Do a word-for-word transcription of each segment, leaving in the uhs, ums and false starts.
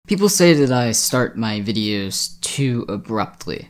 People say that I start my videos too abruptly.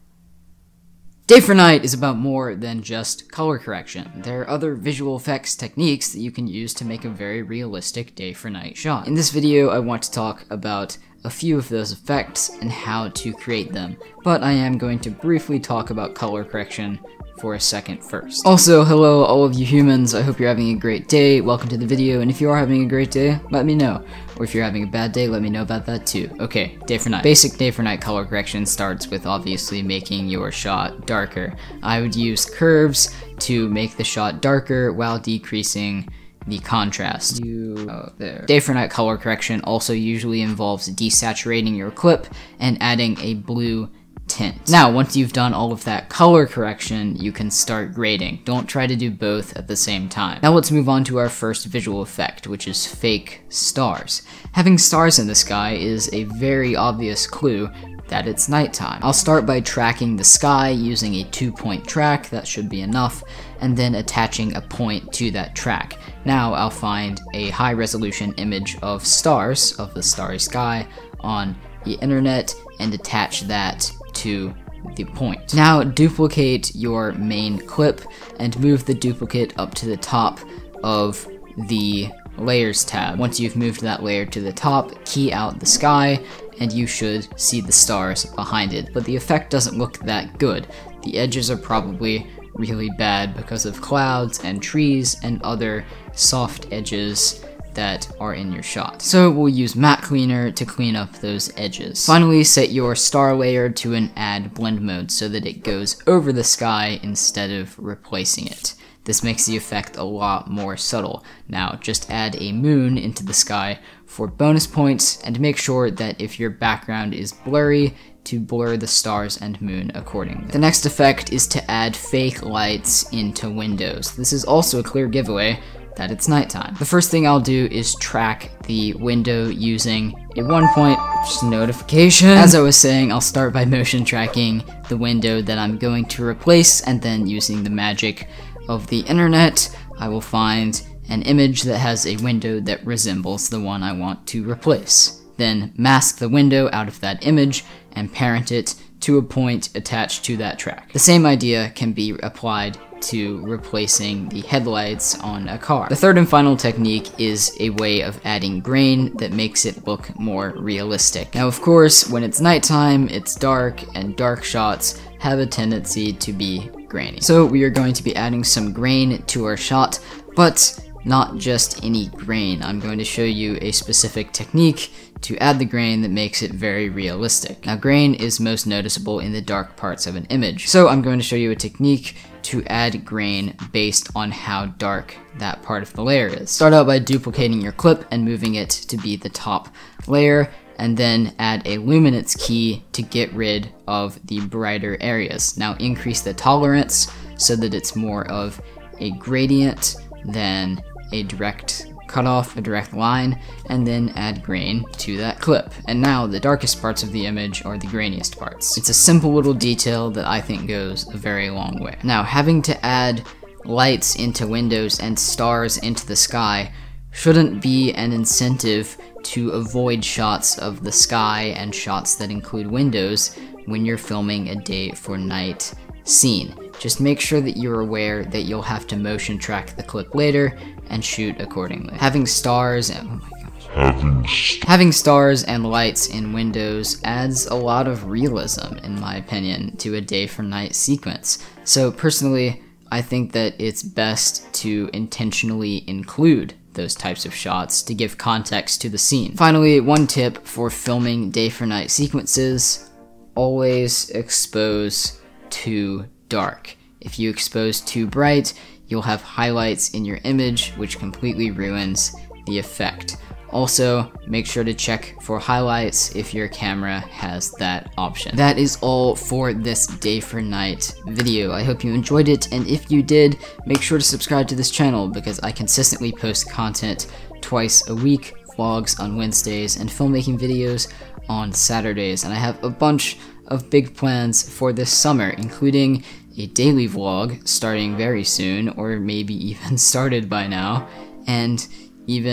Day for Night is about more than just color correction. There are other visual effects techniques that you can use to make a very realistic day for night shot. In this video, I want to talk about a few of those effects and how to create them, but I am going to briefly talk about color correction for a second first. Also, hello all of you humans, I hope you're having a great day, welcome to the video, and if you are having a great day, let me know. Or if you're having a bad day, let me know about that too. Okay, day for night. Basic day for night color correction starts with obviously making your shot darker. I would use curves to make the shot darker while decreasing the contrast. You, oh, there. Day for night color correction also usually involves desaturating your clip and adding a blue tint. Now, once you've done all of that color correction, you can start grading. Don't try to do both at the same time. Now let's move on to our first visual effect, which is fake stars. Having stars in the sky is a very obvious clue that it's nighttime. I'll start by tracking the sky using a two-point track, that should be enough, and then attaching a point to that track. Now I'll find a high-resolution image of stars, of the starry sky, on the internet, and attach that to the point. Now duplicate your main clip and move the duplicate up to the top of the layers tab. Once you've moved that layer to the top, key out the sky and you should see the stars behind it, but the effect doesn't look that good. The edges are probably really bad because of clouds and trees and other soft edges that are in your shot. So we'll use Matte Cleaner to clean up those edges. Finally, set your star layer to an add blend mode so that it goes over the sky instead of replacing it. This makes the effect a lot more subtle. Now just add a moon into the sky for bonus points and make sure that if your background is blurry, to blur the stars and moon accordingly. The next effect is to add fake lights into windows. This is also a clear giveaway that it's nighttime. The first thing I'll do is track the window using a one point notification. As I was saying, I'll start by motion tracking the window that I'm going to replace, and then using the magic of the internet, I will find an image that has a window that resembles the one I want to replace. Then mask the window out of that image and parent it to a point attached to that track. The same idea can be applied to replacing the headlights on a car. The third and final technique is a way of adding grain that makes it look more realistic. Now, of course, when it's nighttime, it's dark, and dark shots have a tendency to be grainy. So we are going to be adding some grain to our shot, but not just any grain. I'm going to show you a specific technique to add the grain that makes it very realistic. Now, grain is most noticeable in the dark parts of an image, so I'm going to show you a technique to add grain based on how dark that part of the layer is. Start out by duplicating your clip and moving it to be the top layer, and then add a luminance key to get rid of the brighter areas. Now increase the tolerance so that it's more of a gradient than a direct cutoff, a direct line, and then add grain to that clip. And now the darkest parts of the image are the grainiest parts. It's a simple little detail that I think goes a very long way. Now, having to add lights into windows and stars into the sky shouldn't be an incentive to avoid shots of the sky and shots that include windows when you're filming a day for night scene. Just make sure that you're aware that you'll have to motion track the clip later and shoot accordingly. Having stars and oh my gosh. Having, st Having stars and lights in windows adds a lot of realism, in my opinion, to a day for night sequence. So personally, I think that it's best to intentionally include those types of shots to give context to the scene. Finally, one tip for filming day for night sequences: always expose too dark. If you expose too bright, you'll have highlights in your image, which completely ruins the effect. Also, make sure to check for highlights if your camera has that option. That is all for this day for night video. I hope you enjoyed it, and if you did, make sure to subscribe to this channel because I consistently post content twice a week, vlogs on Wednesdays, and filmmaking videos on Saturdays. And I have a bunch of big plans for this summer, including a daily vlog starting very soon, or maybe even started by now, and even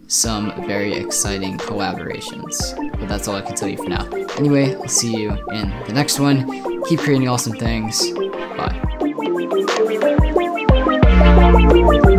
some very exciting collaborations. But that's all I can tell you for now. Anyway, I'll see you in the next one. Keep creating awesome things. Bye.